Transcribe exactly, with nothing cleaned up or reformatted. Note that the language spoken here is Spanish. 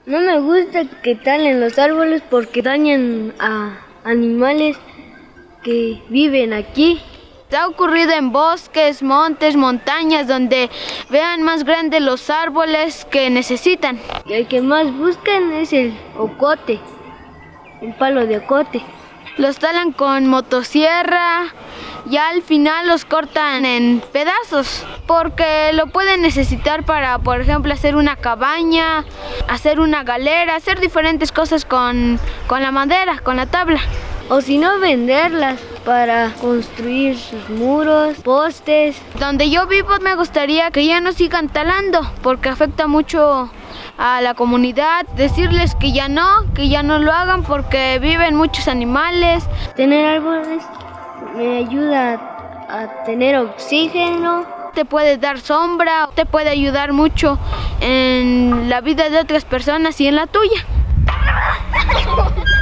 No me gusta que talen los árboles porque dañan a animales que viven aquí. Ha ocurrido en bosques, montes, montañas, donde vean más grandes los árboles que necesitan. Y el que más buscan es el ocote, el palo de ocote. Los talan con motosierra y al final los cortan en pedazos porque lo pueden necesitar para, por ejemplo, hacer una cabaña, hacer una galera, hacer diferentes cosas con, con la madera, con la tabla. O si no, venderlas para construir sus muros, postes. Donde yo vivo me gustaría que ya no sigan talando porque afecta mucho a la comunidad. Decirles que ya no, que ya no lo hagan porque viven muchos animales. Tener árboles me ayuda a tener oxígeno. Te puede dar sombra, te puede ayudar mucho en la vida de otras personas y en la tuya.